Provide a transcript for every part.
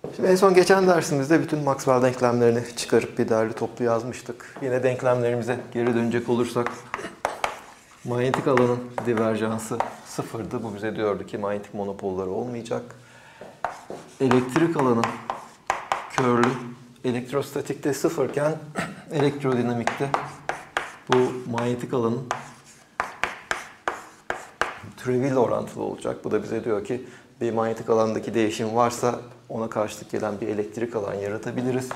Şimdi en son geçen dersimizde bütün Maxwell denklemlerini çıkarıp bir derli toplu yazmıştık. Yine denklemlerimize geri dönecek olursak manyetik alanın diverjansı sıfırdı. Bu bize diyordu ki manyetik monopolları olmayacak. Elektrik alanın körlü elektrostatikte sıfırken elektrodinamikte bu manyetik alanın türeviyle orantılı olacak. Bu da bize diyor ki bir manyetik alandaki değişim varsa ona karşılık gelen bir elektrik alan yaratabiliriz.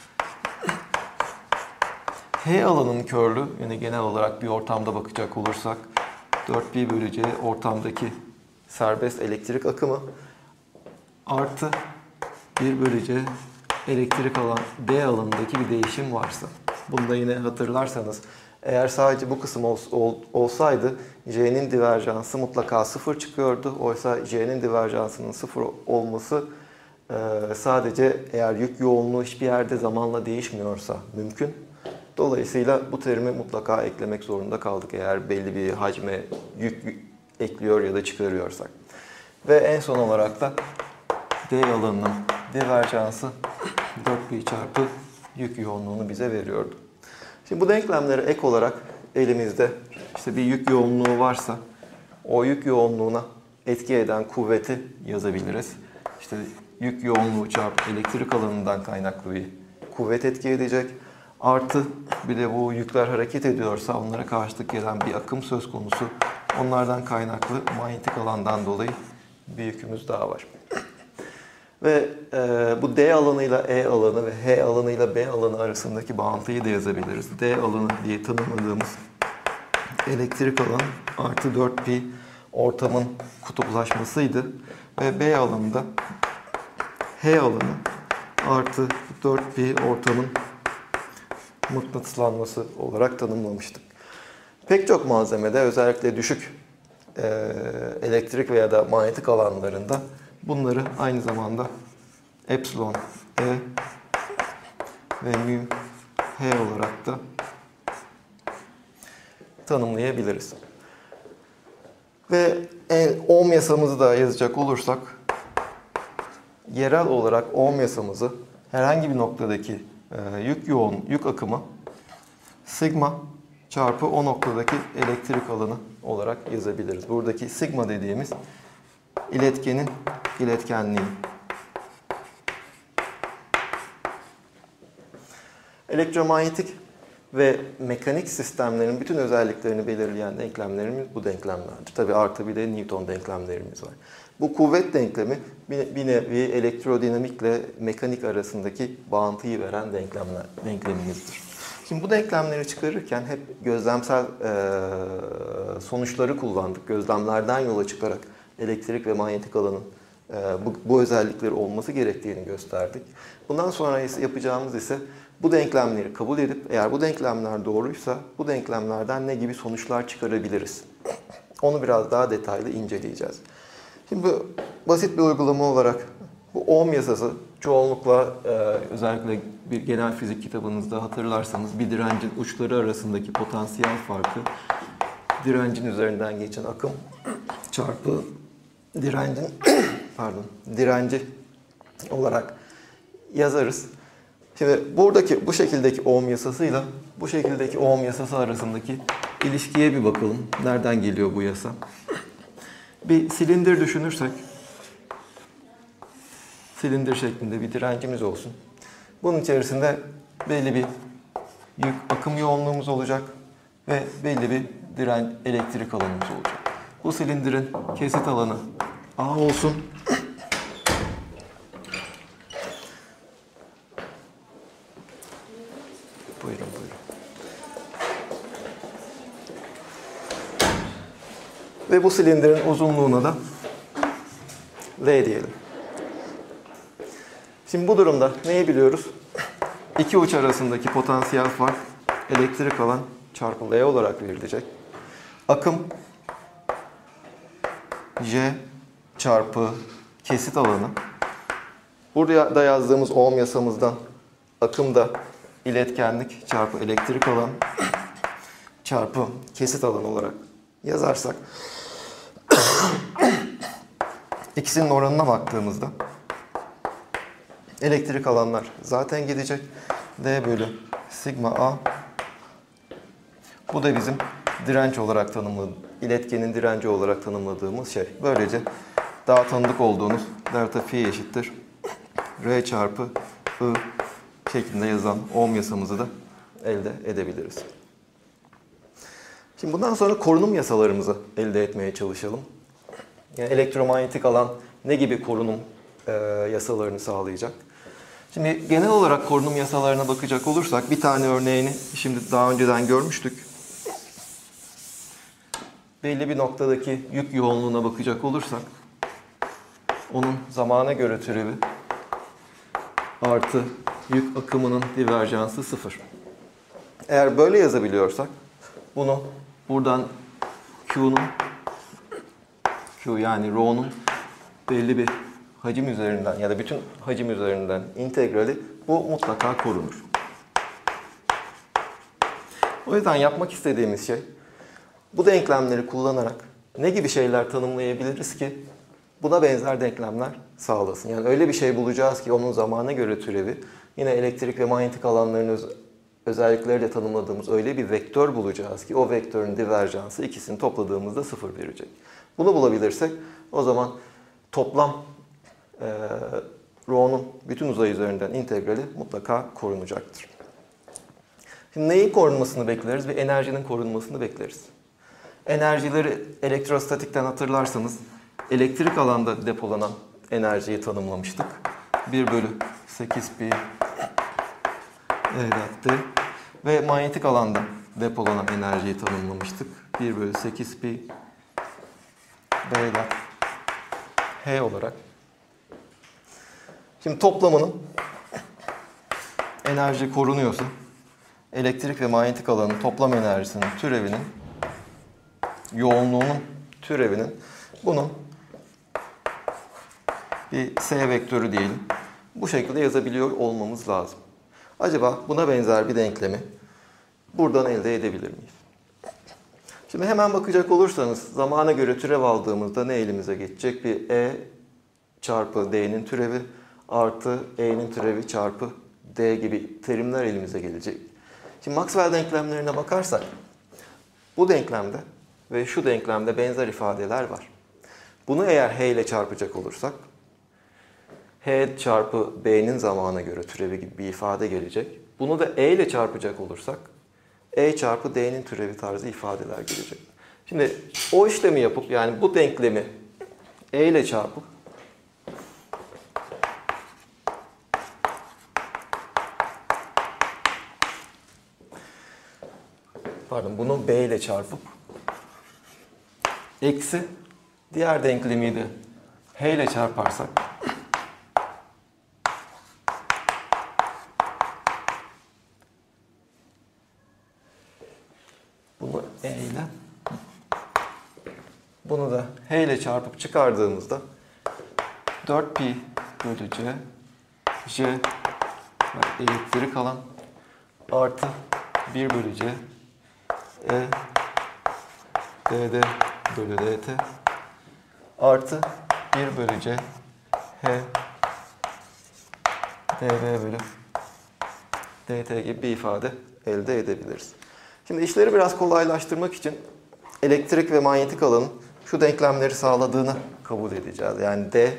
H alanın körlü, yani genel olarak bir ortamda bakacak olursak 4pi bölü c ortamdaki serbest elektrik akımı artı 1 bölü c elektrik alan D alanındaki bir değişim varsa. Bunu da yine hatırlarsanız eğer sadece bu kısım olsaydı J'nin diverjansı mutlaka sıfır çıkıyordu. Oysa J'nin diverjansının sıfır olması sadece eğer yük yoğunluğu hiçbir yerde zamanla değişmiyorsa mümkün. Dolayısıyla bu terimi mutlaka eklemek zorunda kaldık eğer belli bir hacme yük ekliyor ya da çıkarıyorsak. Ve en son olarak da D alanının diverjansı 4pi çarpı yük yoğunluğunu bize veriyordu. Şimdi bu denklemlere ek olarak elimizde işte bir yük yoğunluğu varsa o yük yoğunluğuna etki eden kuvveti yazabiliriz. İşte yük yoğunluğu çarpı elektrik alanından kaynaklı bir kuvvet etki edecek. Artı bir de bu yükler hareket ediyorsa onlara karşılık gelen bir akım söz konusu. Onlardan kaynaklı manyetik alandan dolayı bir yükümüz daha var. Ve bu D alanıyla E alanı ve H alanıyla B alanı arasındaki bağıntıyı da yazabiliriz. D alanı diye tanımladığımız elektrik alan artı 4pi ortamın kutuplaşmasıydı. Ve B alanında H alanı artı 4pi ortamın mıknatıslanması olarak tanımlamıştık. Pek çok malzemede özellikle düşük elektrik veya da manyetik alanlarında bunları aynı zamanda epsilon E ve mu H olarak da tanımlayabiliriz. Ve Ohm yasamızı da yazacak olursak yerel olarak Ohm yasamızı herhangi bir noktadaki yük akımı sigma çarpı o noktadaki elektrik alanı olarak yazabiliriz. Buradaki sigma dediğimiz iletkenin iletkenliği. Elektromanyetik ve mekanik sistemlerin bütün özelliklerini belirleyen denklemlerimiz bu denklemlerdir. Tabii artı bir de Newton denklemlerimiz var. Bu kuvvet denklemi bir nevi elektrodinamikle mekanik arasındaki bağıntıyı veren denklemimizdir. Şimdi bu denklemleri çıkarırken hep gözlemsel sonuçları kullandık. Gözlemlerden yola çıkarak elektrik ve manyetik alanın bu özellikleri olması gerektiğini gösterdik. Bundan sonra yapacağımız ise bu denklemleri kabul edip eğer bu denklemler doğruysa bu denklemlerden ne gibi sonuçlar çıkarabiliriz? Onu biraz daha detaylı inceleyeceğiz. Şimdi bu basit bir uygulama olarak bu Ohm yasası çoğunlukla özellikle bir genel fizik kitabınızda hatırlarsanız bir direncin uçları arasındaki potansiyel farkı direncin üzerinden geçen akım çarpı direnci olarak yazarız. Şimdi bu şekildeki Ohm yasasıyla bu şekildeki Ohm yasası arasındaki ilişkiye bir bakalım. Nereden geliyor bu yasa? Bir silindir düşünürsek, silindir şeklinde bir direncimiz olsun. Bunun içerisinde belli bir akım yoğunluğumuz olacak ve belli bir elektrik alanımız olacak. Bu silindirin kesit alanı A olsun. Buyurun. Ve bu silindirin uzunluğuna da L diyelim. Şimdi bu durumda neyi biliyoruz? İki uç arasındaki potansiyel fark elektrik alan çarpı L olarak verilecek. Akım J çarpı kesit alanı. Burada da yazdığımız Ohm yasamızdan akım da iletkenlik çarpı elektrik alan çarpı kesit alan olarak yazarsak ikisinin oranına baktığımızda Elektrik alanlar zaten gidecek. D bölü sigma A. Bu da bizim direnç olarak tanımladığımız, iletkenin direnci olarak tanımladığımız şey. Böylece daha tanıdık olduğunuz delta phi eşittir R çarpı I şeklinde yazılan Ohm yasamızı da elde edebiliriz. Şimdi bundan sonra korunum yasalarımızı elde etmeye çalışalım. Yani elektromanyetik alan ne gibi korunum yasalarını sağlayacak? Şimdi genel olarak korunum yasalarına bakacak olursak bir tane örneğini şimdi daha önceden görmüştük. Belli bir noktadaki yük yoğunluğuna bakacak olursak onun zamana göre türevi artı yük akımının diverjansı 0. Eğer böyle yazabiliyorsak bunu buradan Q yani Rho'nun belli bir hacim üzerinden ya da bütün hacim üzerinden integrali bu mutlaka korunur. O yüzden yapmak istediğimiz şey bu denklemleri kullanarak ne gibi şeyler tanımlayabiliriz ki buna benzer denklemler sağlasın. Yani öyle bir şey bulacağız ki onun zamana göre türevi yine elektrik ve manyetik alanların özellikleriyle tanımladığımız öyle bir vektör bulacağız ki o vektörün diverjansı ikisini topladığımızda 0 verecek. Bunu bulabilirsek o zaman toplam Rho'nun bütün uzay üzerinden integrali mutlaka korunacaktır. Şimdi neyin korunmasını bekleriz ve enerjinin korunmasını bekleriz. Enerjileri elektrostatikten hatırlarsanız elektrik alanda depolanan enerjiyi tanımlamıştık. 1 bölü 8 pi E ve manyetik alanda depolanan enerjiyi tanımlamıştık. 1 bölü 8 pi B H olarak. Şimdi toplamının enerji korunuyorsa elektrik ve manyetik alanın toplam enerjisinin türevinin yoğunluğunun türevinin bunun bir S vektörü diyelim. Bu şekilde yazabiliyor olmamız lazım. Acaba buna benzer bir denklemi buradan elde edebilir miyiz? Şimdi hemen bakacak olursanız zamana göre türev aldığımızda ne elimize geçecek? Bir E çarpı D'nin türevi artı E'nin türevi çarpı D gibi terimler elimize gelecek. Şimdi Maxwell denklemlerine bakarsak bu denklemde ve şu denklemde benzer ifadeler var. Bunu eğer H ile çarpacak olursak H çarpı B'nin zamana göre türevi gibi bir ifade gelecek. Bunu da E ile çarpacak olursak E çarpı D'nin türevi tarzı ifadeler gelecek. Şimdi o işlemi yapıp yani bu denklemi E ile çarpıp bunu B ile çarpıp eksi diğer denklemi de H ile çarparsak bunu E ile bunu da H ile çarpıp çıkardığımızda 4pi bölü C elektrik alan artı 1 bölü C E dD bölü dt artı 1 bölü C H dV bölü dt gibi bir ifade elde edebiliriz. Şimdi işleri biraz kolaylaştırmak için elektrik ve manyetik alanın şu denklemleri sağladığını kabul edeceğiz. Yani D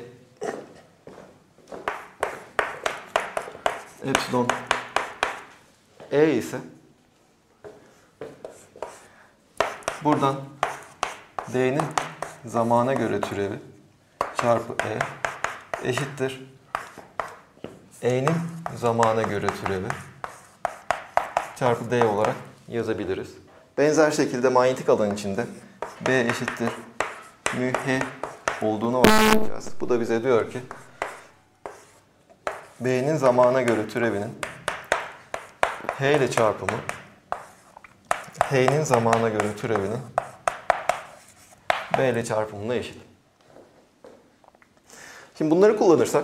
epsilon E ise buradan D'nin zamana göre türevi çarpı E eşittir E'nin zamana göre türevi çarpı D olarak yazabiliriz. Benzer şekilde manyetik alan içinde B eşittir μ H olduğunu varsayacağız. Bu da bize diyor ki B'nin zamana göre türevinin H ile çarpımı H'nin zamana göre türevinin B ile çarpımına eşit. Şimdi bunları kullanırsak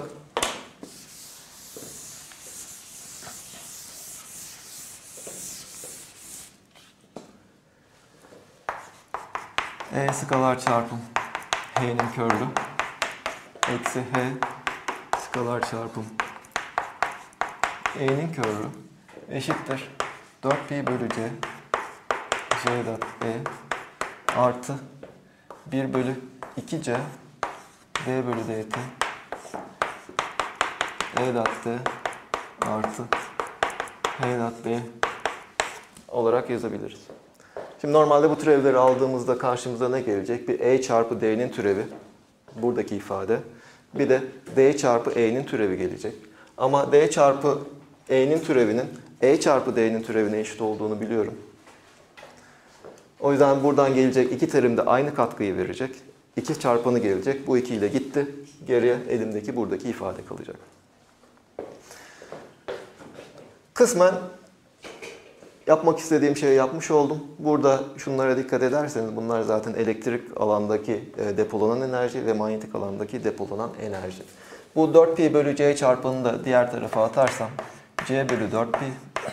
E skalar çarpım H'nin körlü eksi H skalar çarpım E'nin körlü eşittir 4pi bölü C C dot E artı 1 bölü 2C D bölü dt E dot D artı H dot B olarak yazabiliriz. Şimdi normalde bu türevleri aldığımızda karşımıza ne gelecek? Bir E çarpı D'nin türevi, buradaki ifade. Bir de D çarpı E'nin türevi gelecek. Ama D çarpı E'nin türevinin E çarpı D'nin türevine eşit olduğunu biliyorum. O yüzden buradan gelecek iki terim de aynı katkıyı verecek. 2 çarpanı gelecek. Bu 2 ile gitti. Geriye elimdeki buradaki ifade kalacak. Kısmen yapmak istediğim şeyi yapmış oldum. Burada şunlara dikkat ederseniz bunlar zaten elektrik alandaki depolanan enerji ve manyetik alandaki depolanan enerji. Bu 4pi bölü C çarpanını da diğer tarafa atarsam C bölü 4pi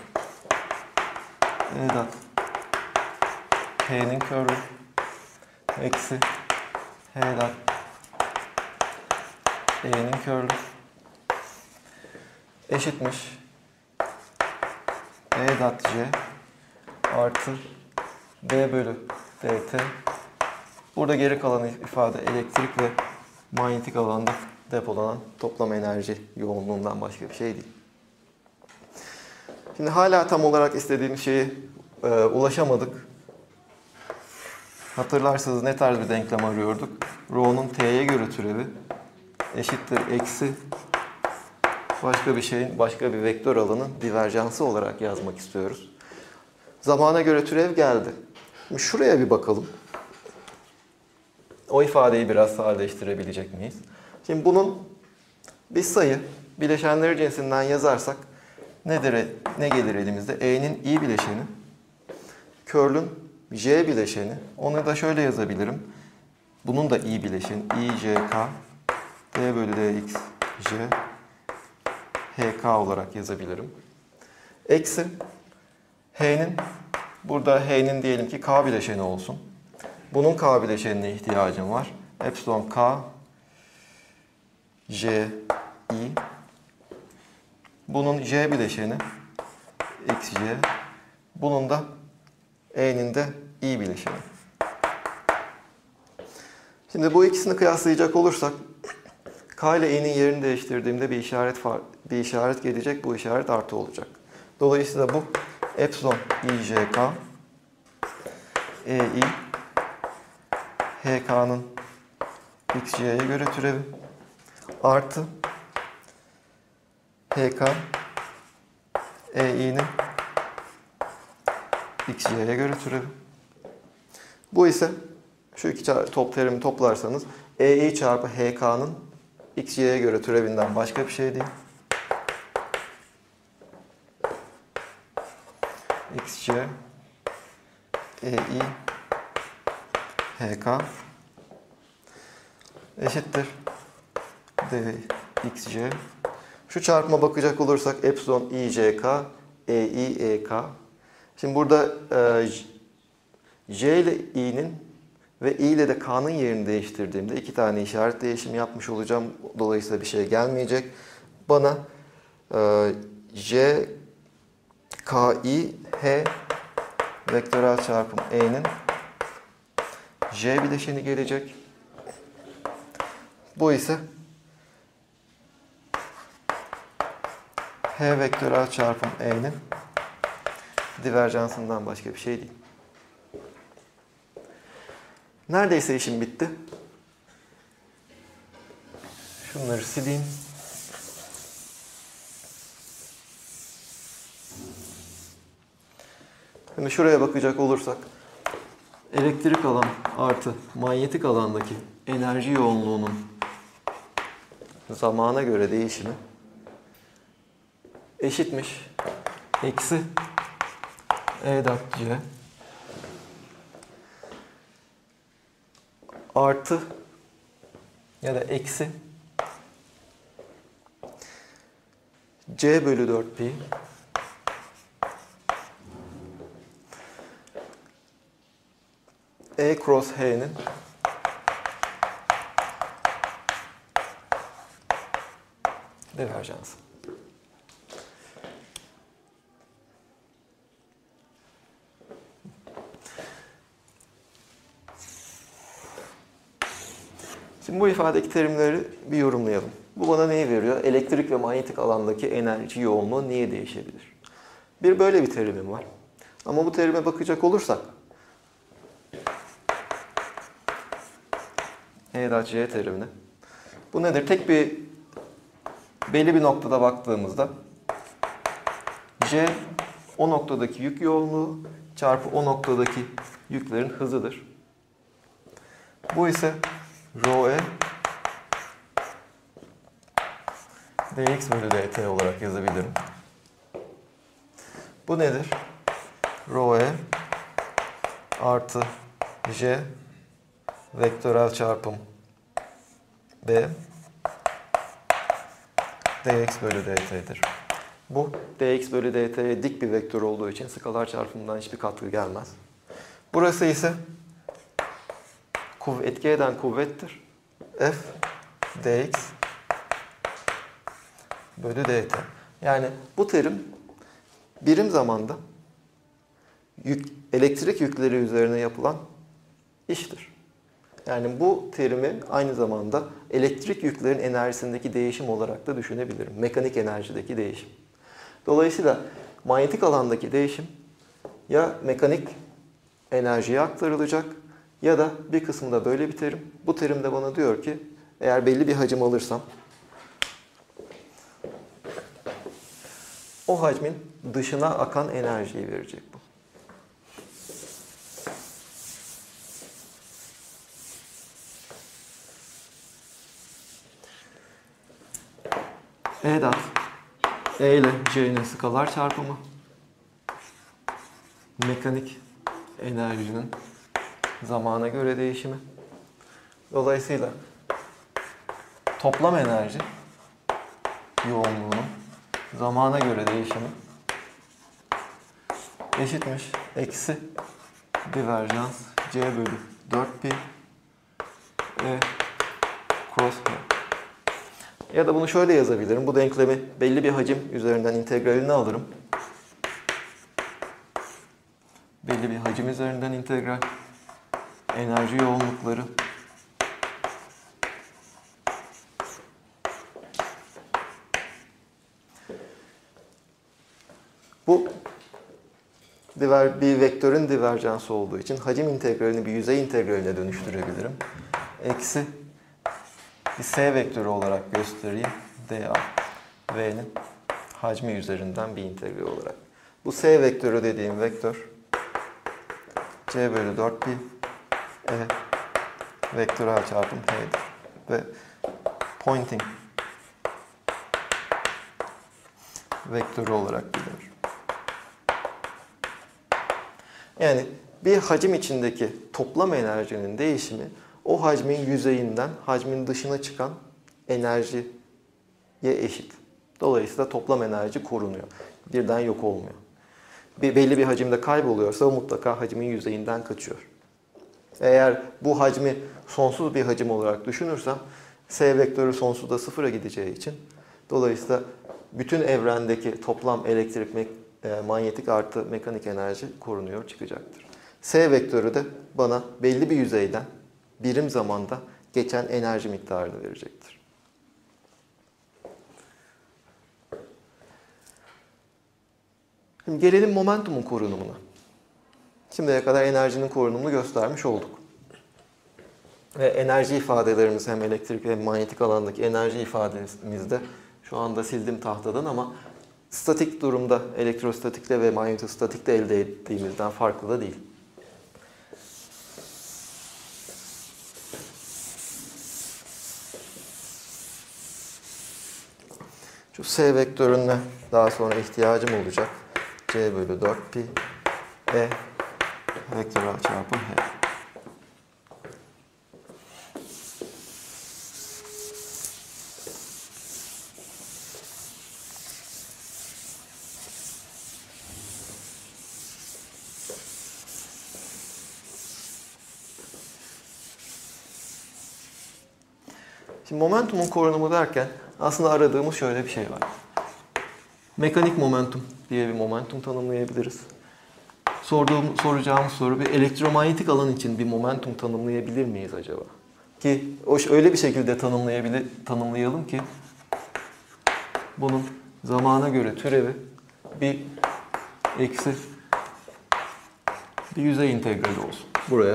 E dot P'nin körü eksi H dot E'nin körü eşitmiş E dot C artı D bölü dt. Burada geri kalan ifade elektrik ve manyetik alanda depolanan toplam enerji yoğunluğundan başka bir şey değil. Şimdi hala tam olarak istediğimiz şeye ulaşamadık. Hatırlarsanız ne tarz bir denklem arıyorduk? Rho'nun t'ye göre türevi eşittir eksi başka bir şeyin başka bir vektör alanın diverjansı olarak yazmak istiyoruz. Zamana göre türev geldi. Şimdi şuraya bir bakalım. O ifadeyi biraz sadeleştirebilecek miyiz? Şimdi bunun bir sayı bileşenleri cinsinden yazarsak ne gelir elimizde? E'nin i bileşeni, curl'ün j bileşeni. Onu da şöyle yazabilirim. Bunun da i bileşeni i j k d bölü dx j hk olarak yazabilirim. Eksi h'nin, burada h'nin diyelim ki k bileşeni olsun. Bunun k bileşenine ihtiyacım var. Epsilon k j i. Bunun j bileşeni x j. Bunun da e'nin de i bileşeni. Şimdi bu ikisini kıyaslayacak olursak k ile i'nin yerini değiştirdiğimde bir işaret gelecek. Bu işaret artı olacak. Dolayısıyla bu epsilon i j k e i hk'nın x j'ye göre türevi artı hk ei'nin x j'ye göre türevi. Bu ise şu iki terimi toplarsanız ei çarpı hk'nın x j'ye göre türevinden başka bir şey değil. x j ei hk eşittir dx j. Şu çarpıma bakacak olursak epsilon i j k ei e k. Şimdi burada j ile i'nin ve i ile de k'nın yerini değiştirdiğimde iki tane işaret değişimi yapmış olacağım. Dolayısıyla bir şey gelmeyecek. Bana j k i h vektörel çarpım e'nin j bileşeni gelecek. Bu ise h vektörel çarpım e'nin diverjansından başka bir şey değil. Neredeyse işim bitti. Şunları sileyim. Şimdi şuraya bakacak olursak elektrik alan artı manyetik alandaki enerji yoğunluğunun zamana göre değişimi eşitmiş eksi E dot C artı ya da eksi C bölü 4 pi E cross H'nin diverjansı. Şimdi bu ifadedeki terimleri bir yorumlayalım. Bu bana neyi veriyor? Elektrik ve manyetik alandaki enerji yoğunluğu niye değişebilir? Bir böyle bir terimim var. Ama bu terime bakacak olursak E.C terimine. Bu nedir? Tek bir belli bir noktada baktığımızda C o noktadaki yük yoğunluğu çarpı o noktadaki yüklerin hızıdır. Bu ise ρe dx bölü dt olarak yazabilirim. Bu nedir? ρe artı j vektörel çarpım b dx bölü dt'dir. Bu dx bölü dt'ye dik bir vektör olduğu için skalar çarpımından hiçbir katkı gelmez. Burası ise etki eden kuvvettir. F dx bölü dt. Yani bu terim birim zamanda elektrik yükleri üzerine yapılan iştir. Yani bu terimi aynı zamanda elektrik yüklerin enerjisindeki değişim olarak da düşünebilirim. Mekanik enerjideki değişim. Dolayısıyla manyetik alandaki değişim ya mekanik enerjiye aktarılacak ya da bir kısmında böyle bir terim. Bu terim de bana diyor ki eğer belli bir hacim alırsam o hacmin dışına akan enerjiyi verecek bu. E ile C'nin skalar çarpımı mekanik enerjinin zamana göre değişimi. Dolayısıyla toplam enerji yoğunluğunun zamana göre değişimi eşitmiş eksi diverjans C bölü 4pi E cross H. Ya da bunu şöyle yazabilirim. Bu denklemi belli bir hacim üzerinden integralini alırım. Belli bir hacim üzerinden integral. Enerji yoğunlukları. Bu bir vektörün diverjansı olduğu için hacim integralini bir yüzey integraline dönüştürebilirim. Eksi bir S vektörü olarak göstereyim. dA V'nin hacmi üzerinden bir integral olarak. Bu S vektörü dediğim vektör C bölü 4pi E vektörel çarpım H'dir. Ve pointing vektörü olarak bilinir. Yani bir hacim içindeki toplam enerjinin değişimi o hacmin yüzeyinden hacmin dışına çıkan enerjiye eşit. Dolayısıyla toplam enerji korunuyor. Birden yok olmuyor. Belli bir hacimde kayboluyorsa o mutlaka hacmin yüzeyinden kaçıyor. Eğer bu hacmi sonsuz bir hacim olarak düşünürsem S vektörü sonsuzda sıfıra gideceği için dolayısıyla bütün evrendeki toplam elektrik, manyetik artı mekanik enerji korunuyor çıkacaktır. S vektörü de bana belli bir yüzeyden birim zamanda geçen enerji miktarını verecektir. Şimdi gelelim momentumun korunumuna. Şimdiye kadar enerjinin korunumunu göstermiş olduk. Ve enerji ifadelerimiz hem elektrik hem manyetik alandaki enerji ifademizde şu anda sildim tahtadan ama statik durumda elektrostatikte ve manyetostatikte elde ettiğimizden farklı da değil. Şu S vektörüne daha sonra ihtiyacım olacak. C bölü 4pi E vektörel çarpım H. Şimdi momentumun korunumu derken aslında aradığımız şöyle bir şey var. Mekanik momentum diye bir momentum tanımlayabiliriz. Soracağımız soru bir elektromanyetik alan için bir momentum tanımlayabilir miyiz acaba? Ki öyle bir şekilde tanımlayalım ki bunun zamana göre türevi bir eksi bir yüzey integrali olsun. Buraya.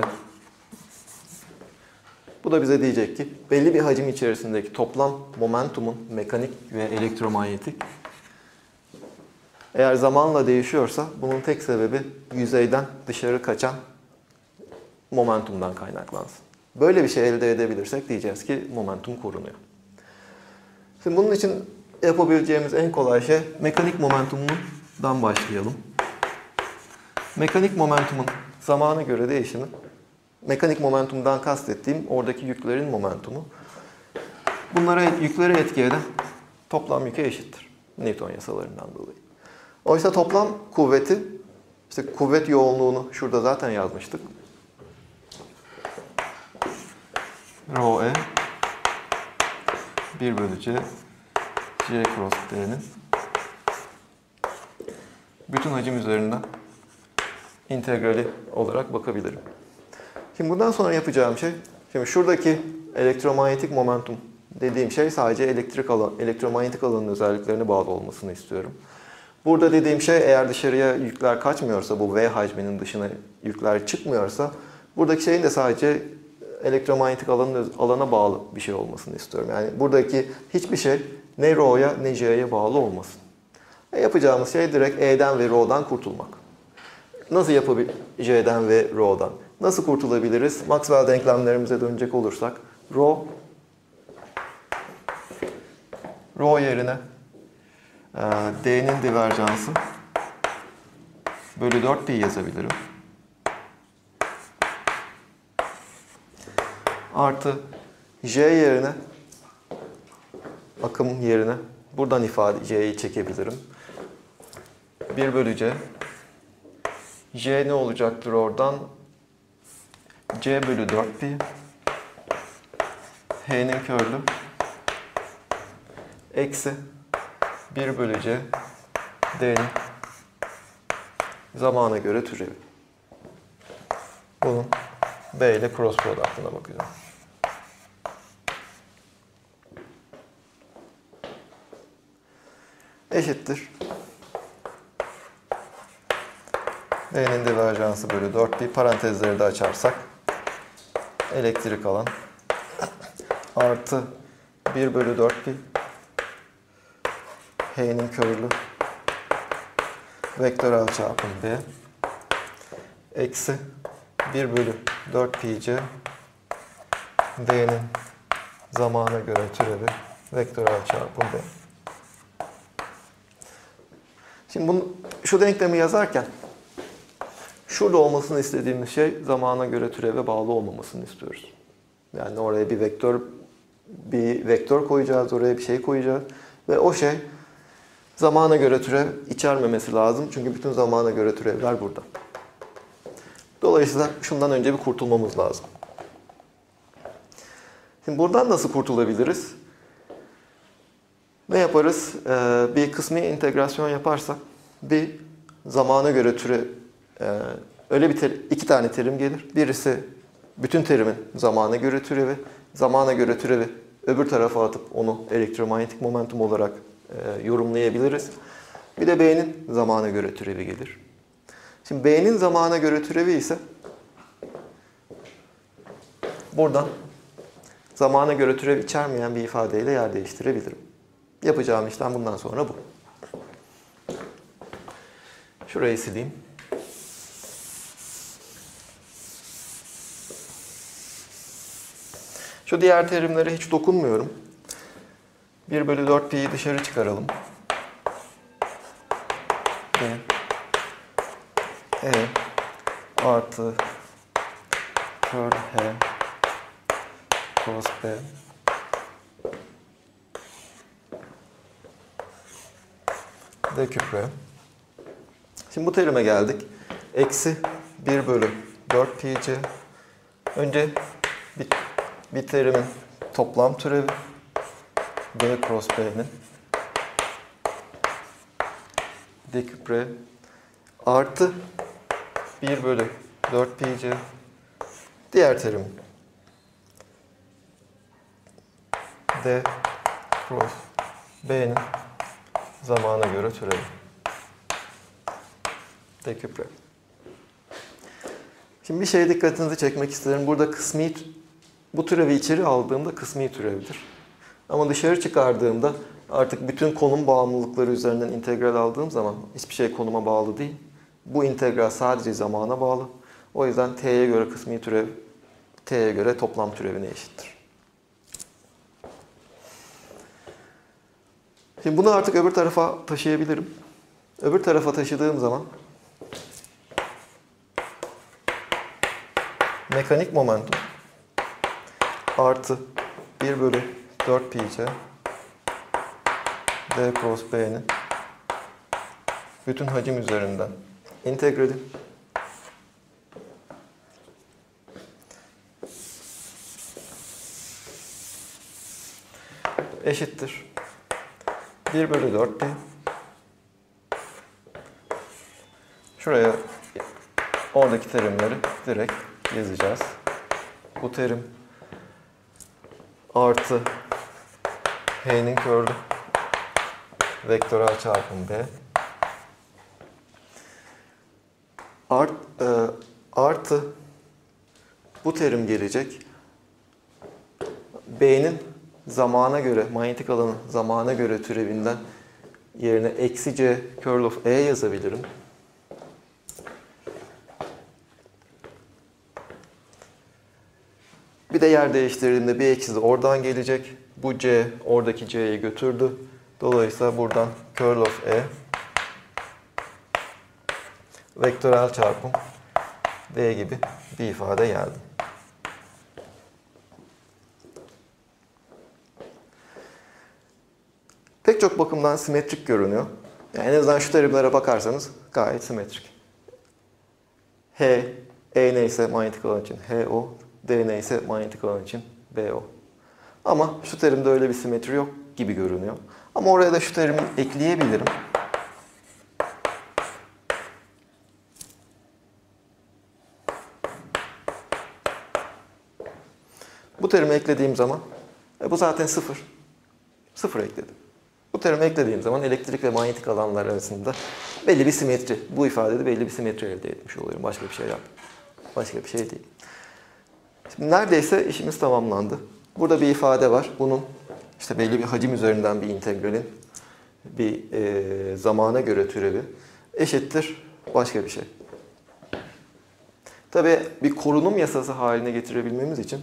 Bu da bize diyecek ki belli bir hacim içerisindeki toplam momentumun mekanik ve elektromanyetik eğer zamanla değişiyorsa bunun tek sebebi yüzeyden dışarı kaçan momentumdan kaynaklansın. Böyle bir şey elde edebilirsek diyeceğiz ki momentum korunuyor. Şimdi bunun için yapabileceğimiz en kolay şey mekanik momentumundan başlayalım. Mekanik momentumun zamana göre değişimi, mekanik momentumdan kastettiğim oradaki yüklerin momentumu, yükleri etki eden toplam yüke eşittir. Newton yasalarından dolayı. Oysa toplam kuvveti, işte kuvvet yoğunluğunu şurada zaten yazmıştık. Rho E 1 bölü C cross D'nin bütün hacim üzerinden integrali olarak bakabilirim. Şimdi bundan sonra yapacağım şey, şimdi şuradaki elektromanyetik momentum dediğim şey sadece elektromanyetik alanın özelliklerine bağlı olmasını istiyorum. Burada dediğim şey eğer dışarıya yükler kaçmıyorsa, bu V hacminin dışına yükler çıkmıyorsa, buradaki şeyin de sadece elektromanyetik alana bağlı bir şey olmasını istiyorum. Yani buradaki hiçbir şey ne Rho'ya ne J'ye bağlı olmasın. Yapacağımız şey direkt E'den ve Rho'dan kurtulmak. Nasıl J'den ve Rho'dan? Nasıl kurtulabiliriz? Maxwell denklemlerimize dönecek olursak, Rho yerine D'nin diverjansı bölü 4pi yazabilirim. Artı J yerine, akım yerine buradan J'yi çekebilirim. 1 bölü C. J ne olacaktır oradan? C bölü 4pi. H'nin körlü. Eksi 1 bölü C. D'nin zamana göre türevi. Bunun B ile cross product'ına bakacağım. Eşittir. D'nin diverjansı bölü 4pi. Parantezleri de açarsak elektrik alan artı 1 bölü 4pi. H'nin körlü vektörel çarpım B eksi 1 bölü 4pi C D'nin zamana göre türevi vektörel çarpım B. Şimdi şu denklemi yazarken şurada olmasını istediğimiz şey zamana göre türeve bağlı olmamasını istiyoruz. Yani oraya bir vektör koyacağız, oraya bir şey koyacağız ve o şey zamana göre türev içermemesi lazım. Çünkü bütün zamana göre türevler burada. Dolayısıyla şundan önce bir kurtulmamız lazım. Şimdi buradan nasıl kurtulabiliriz? Ne yaparız? Bir kısmi integrasyon yaparsak bir zamana göre öyle iki tane terim gelir. Birisi bütün terimin zamana göre türevi. Zamana göre türevi öbür tarafa atıp onu elektromanyetik momentum olarak yorumlayabiliriz. Bir de B'nin zamana göre türevi gelir. Şimdi B'nin zamana göre türevi ise buradan zamana göre türev içermeyen bir ifadeyle yer değiştirebilirim. Yapacağım işlem bundan sonra bu. Şurayı sileyim. Şu diğer terimlere hiç dokunmuyorum. 1 bölü 4pi'yi dışarı çıkaralım. E artı curl H cos B D küp. Şimdi bu terime geldik. Eksi 1 bölü 4pi C. Önce bir terimin toplam türevi D cross B'nin D küp artı 1 bölü 4pi C diğer terim D cross B'nin zamana göre türevi. D küple. Şimdi bir şeye dikkatinizi çekmek isterim. Burada bu türevi içeri aldığımda kısmi türevdir. Ama dışarı çıkardığımda artık bütün konum bağımlılıkları üzerinden integral aldığım zaman hiçbir şey konuma bağlı değil. Bu integral sadece zamana bağlı. O yüzden t'ye göre kısmi türev, t'ye göre toplam türevine eşittir. Şimdi bunu artık öbür tarafa taşıyabilirim. Öbür tarafa taşıdığım zaman mekanik momentum artı 1 bölü 4 pi c D cross B'nin bütün hacim üzerinden integrali eşittir 1 bölü 4 pi. Şuraya oradaki terimleri direkt yazacağız. Bu terim artı H'nin kördü vektörel çarpım B artı bu terim gelecek. B'nin zamana göre, manyetik alanın zamana göre türevinden yerine eksi C curl of E yazabilirim. Bir de yer değiştirdiğimde bir eksi de oradan gelecek. Bu C oradaki C'yi götürdü. Dolayısıyla buradan curl of E vektörel çarpım D gibi bir ifade geldi. Pek çok bakımdan simetrik görünüyor. Yani en azından şu terimlere bakarsanız gayet simetrik. H, E neyse manyetik alan için HO, D neyse manyetik alan için BO. Ama şu terimde öyle bir simetri yok gibi görünüyor. Ama oraya da şu terimi ekleyebilirim. Bu terimi eklediğim zaman bu zaten sıfır. Sıfır ekledim. Bu terimi eklediğim zaman elektrik ve manyetik alanlar arasında belli bir simetri, bu ifadede belli bir simetri elde etmiş oluyorum. Başka bir şey yaptım. Başka bir şey değil. Şimdi neredeyse işimiz tamamlandı. Burada bir ifade var. Bunun işte belli bir hacim üzerinden bir integralin bir zamana göre türevi eşittir başka bir şey. Tabii bir korunum yasası haline getirebilmemiz için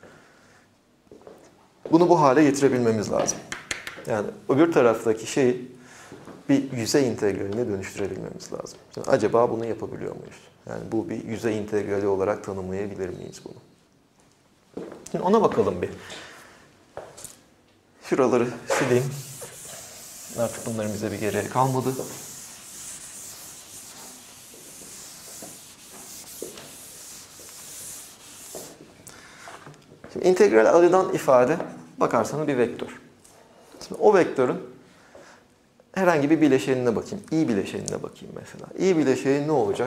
bunu bu hale getirebilmemiz lazım. Yani öbür taraftaki şeyi bir yüzey integraline dönüştürebilmemiz lazım. Şimdi acaba bunu yapabiliyor muyuz? Yani bu bir yüzey integrali olarak tanımlayabilir miyiz bunu? Şimdi ona bakalım bir. Şuraları sileyim. Artık bunların bize bir gereği kalmadı. Şimdi integral alınan ifade bakarsanız bir vektör. Şimdi o vektörün herhangi bir bileşenine bakayım. İ bileşenine bakayım mesela. İ bileşeni ne olacak?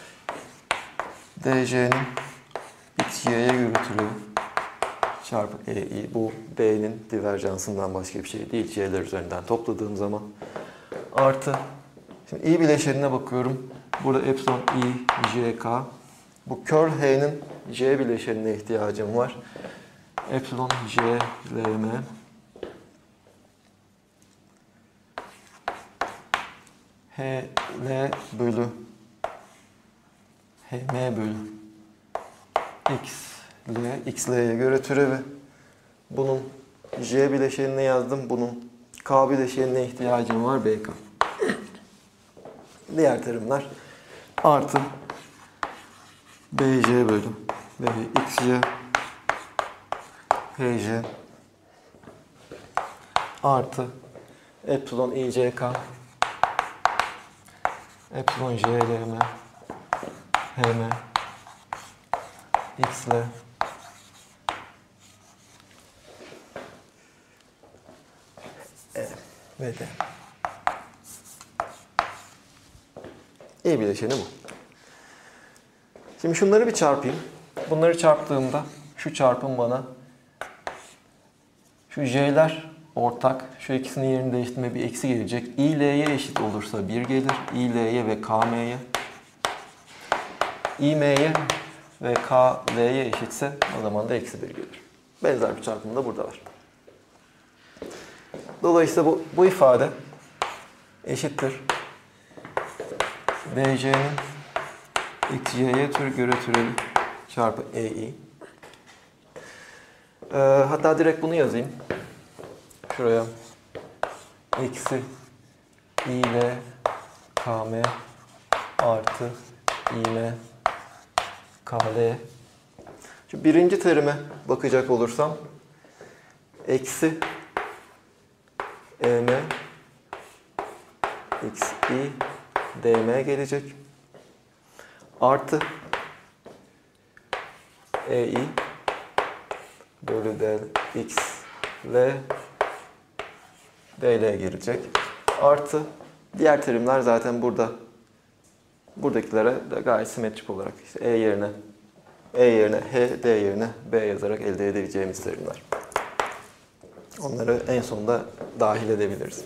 DC'nin xy'ye göre türevi çarpı EI. Bu D'nin diverjansından başka bir şey değil. C'ler üzerinden topladığım zaman. Artı. Şimdi I bileşenine bakıyorum. Burada epsilon I, JK. Bu curl H'nin J bileşenine ihtiyacım var. Epsilon J, LM. H, L bölü HM bölü X, L, X, L'ye göre türevi. Bunun J bileşenine yazdım. Bunun K bileşenine ihtiyacım var. BK. Diğer terimler artı BJ bölü XJ HJ artı epsilon IJK epsilon JLM HM XL ve D. İyi bileşeni bu. Şimdi şunları bir çarpayım. Bunları çarptığımda şu çarpım bana Şu J'ler ortak. Şu ikisinin yerini değiştirme bir eksi gelecek. I L'ye eşit olursa 1 gelir. I L'ye ve K M'ye. I M'ye ve K L'ye eşitse o zaman da eksi 1 gelir. Benzer bir çarpım da burada var. Dolayısıyla bu ifade eşittir DC'nin XC'ye göre türevi çarpı EI. Hatta direkt bunu yazayım. Şuraya eksi IL KM artı IM KL. Şu birinci terime bakacak olursam eksi EM XI DM gelecek. Artı EI bölü DX L DL gelecek. Artı diğer terimler zaten buradakilere de gayet simetrik olarak işte E yerine H, D yerine B yazarak elde edebileceğimiz terimler. Onları en sonunda dahil edebiliriz.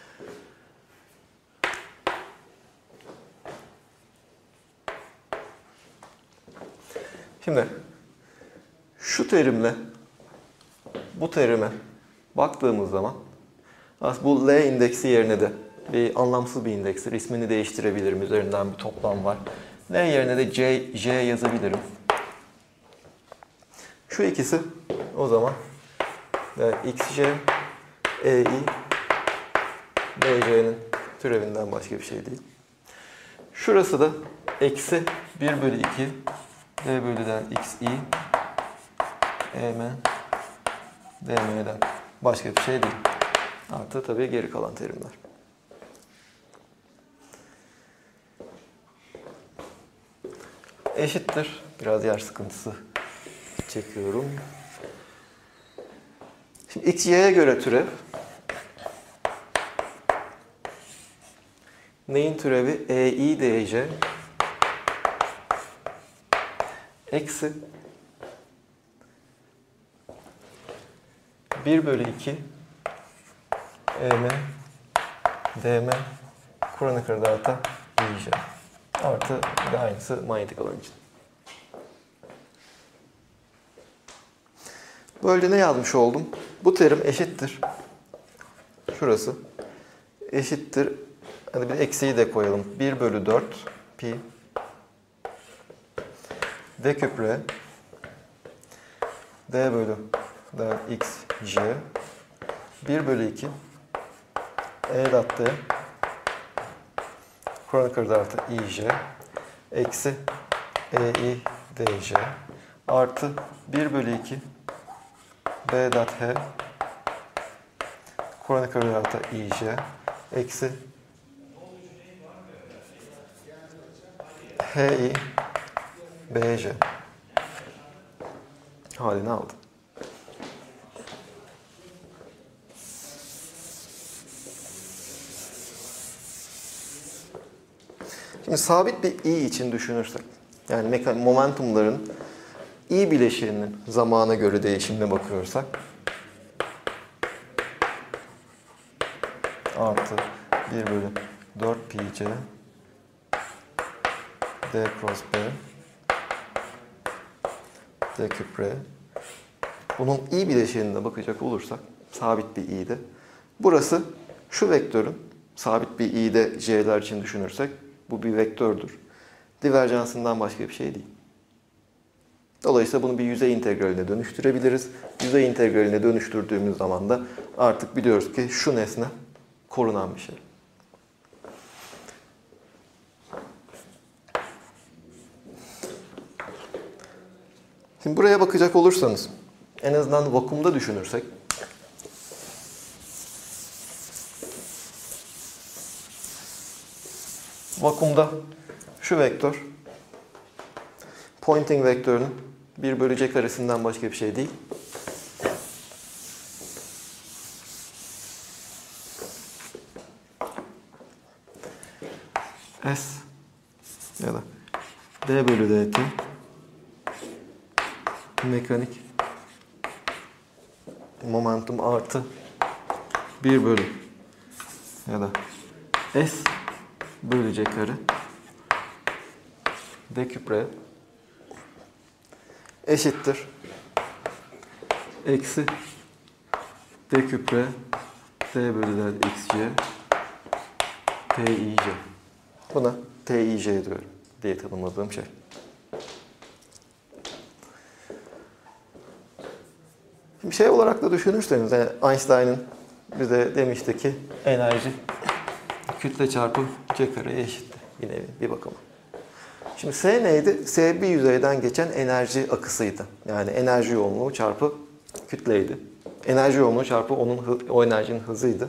Şimdi şu terimle bu terime baktığımız zaman aslında bu L indeksi yerine de bir anlamsız bir indekstir. İsmini değiştirebilirim. Üzerinden bir toplam var. L yerine de J yazabilirim. Şu ikisi o zaman XJ, EI, DC'nin türevinden başka bir şey değil. Şurası da eksi 1 bölü 2 D bölüden XI EM DM'den başka bir şey değil. Artı tabii geri kalan terimler. Eşittir. Biraz yer sıkıntısı çekiyorum. Şimdi XY'ye göre türev. Neyin türevi? EI DC eksi 1 bölü 2 EM DM Kronik data IJ artı bir de aynısı manyetik alan için. Böylece ne yazmış oldum? Bu terim eşittir. Şurası eşittir. Hadi bir eksiği de koyalım. 1 bölü 4 pi D küp R D bölü x j 1 bölü 2 E dat D kronik artı IJ eksi EI DJ artı 1 bölü 2 B dat H kronik artı IJ eksi HI BJ halini aldı. Şimdi sabit bir i için düşünürsek, yani momentumların i bileşiğinin zamana göre değişimine bakıyorsak, artı 1 bölü 4 pi c d cross b d küp r. Bunun i bileşiğine bakacak olursak, sabit bir i'de, burası şu vektörün, sabit bir i'de c'ler için düşünürsek, bu bir vektördür. Diverjansından başka bir şey değil. Dolayısıyla bunu bir yüzey integraline dönüştürebiliriz. Yüzey integraline dönüştürdüğümüz zaman da artık biliyoruz ki şu nesne korunan bir şey. Şimdi buraya bakacak olursanız, en azından vakumda düşünürsek, vakumda şu vektör, Poynting vektörünün 1 bölü c karesinden başka bir şey değil. S ya da d bölü dt mekanik momentum artı 1 bölü ya da S bölü C kare D küple eşittir eksi D küple D bölü D xc TIC. Buna TIC diyorum diye tanımladığım şey. Şimdi şey olarak da düşünürseniz, yani Einstein'ın bize demişti ki enerji kütle çarpı C kareye eşittir. Yine bir bakıma. Şimdi S neydi? S bir yüzeyden geçen enerji akısıydı. Yani enerji yoğunluğu çarpı kütleydi. Enerji yoğunluğu çarpı o enerjinin hızıydı.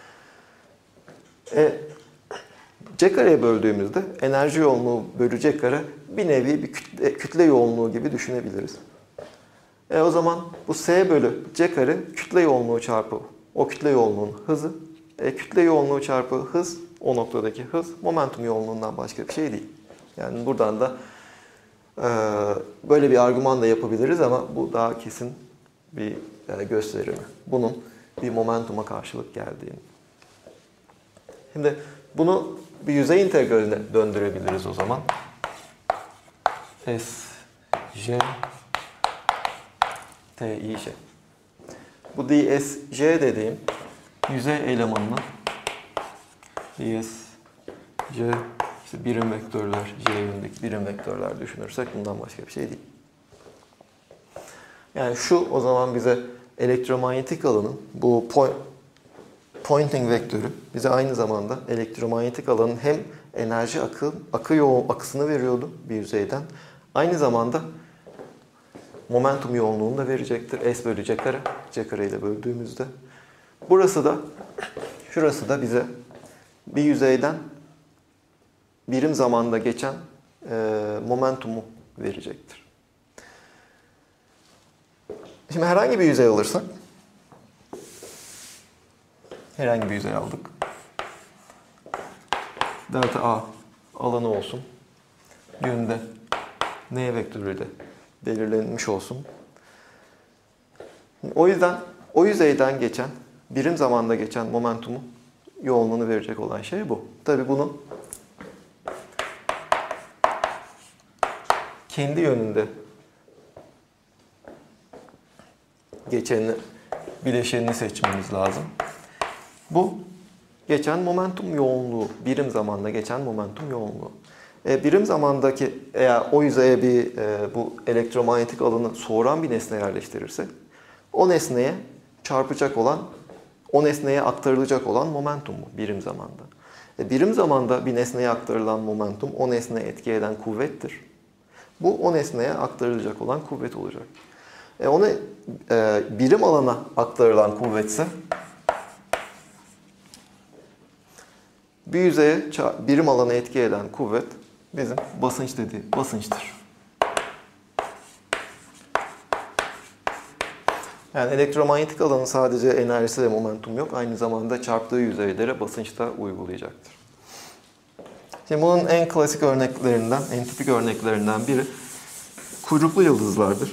C kareye böldüğümüzde enerji yoğunluğu bölü C kare bir nevi bir kütle yoğunluğu gibi düşünebiliriz. O zaman bu S bölü C kare kütle yoğunluğu çarpı o kütle yoğunluğunun hızı. Kütle yoğunluğu çarpı hız, o noktadaki hız momentum yoğunluğundan başka bir şey değil. Yani buradan da böyle bir argüman da yapabiliriz ama bu daha kesin bir gösterimi. Bunun bir momentuma karşılık geldiğini. Şimdi bunu bir yüzey integraline döndürebiliriz o zaman. S, J, T, I, J. Bu ds, J dediğim yüzey elemanının ds, J, işte birim vektörler, J yönündeki birim vektörler düşünürsek bundan başka bir şey değil. Yani şu o zaman bize elektromanyetik alanın bu Poynting vektörü bize aynı zamanda elektromanyetik alanın hem enerji akısını veriyordu bir yüzeyden. Aynı zamanda momentum yoğunluğunu da verecektir. S bölü C kare. C kare ile böldüğümüzde. Şurası da bize bir yüzeyden birim zamanda geçen momentumu verecektir. Şimdi herhangi bir yüzey alırsak, herhangi bir yüzey aldık. Delta A alanı olsun. Yönde N vektörüyle belirlenmiş olsun. O yüzden o yüzeyden geçen, birim zamanda geçen momentumun yoğunluğunu verecek olan şey bu. Tabii bunun kendi yönünde geçeni, bileşenini seçmemiz lazım. Bu geçen momentum yoğunluğu, birim zamanda geçen momentum yoğunluğu. Birim zamandaki eğer o yüzeye bu elektromanyetik alanı soğuran bir nesne yerleştirirsek, o nesneye çarpacak olan, o nesneye aktarılacak olan momentum bu birim zamanda. Birim zamanda bir nesneye aktarılan momentum o nesneye etki eden kuvvettir. Bu o nesneye aktarılacak olan kuvvet olacak. Ona birim alana aktarılan kuvvetse bir yüzeye birim alana etki eden kuvvet bizim basınç dediği basınçtır. Yani elektromanyetik alanın sadece enerjisi ve momentum yok. Aynı zamanda çarptığı yüzeylere basınç da uygulayacaktır. Şimdi bunun en klasik örneklerinden, en tipik örneklerinden biri kuyruklu yıldızlardır.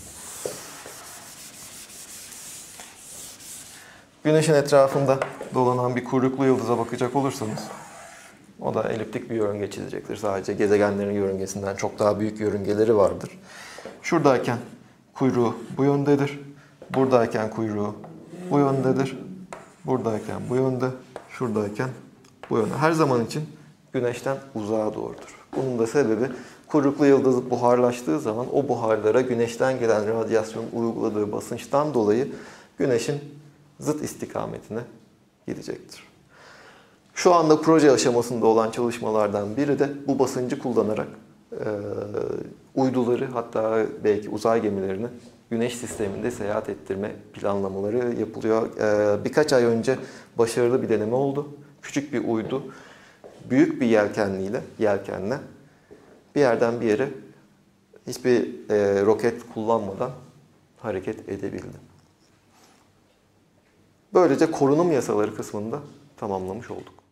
Güneşin etrafında dolanan bir kuyruklu yıldıza bakacak olursanız, o da eliptik bir yörünge çizecektir. Sadece gezegenlerin yörüngesinden çok daha büyük yörüngeleri vardır. Şuradayken kuyruğu bu yöndedir. Buradayken kuyruğu bu yöndedir. Buradayken bu yönde. Şuradayken bu yönde. Her zaman için Güneş'ten uzağa doğrudur. Bunun da sebebi kuyruklu yıldız buharlaştığı zaman o buharlara Güneş'ten gelen radyasyonun uyguladığı basınçtan dolayı Güneş'in zıt istikametine gidecektir. Şu anda proje aşamasında olan çalışmalardan biri de bu basıncı kullanarak uyduları, hatta belki uzay gemilerini Güneş sisteminde seyahat ettirme planlamaları yapılıyor. Birkaç ay önce başarılı bir deneme oldu. Küçük bir uydu büyük bir yelkenle bir yerden bir yere hiçbir roket kullanmadan hareket edebildi. Böylece korunum yasaları kısmını da tamamlamış olduk.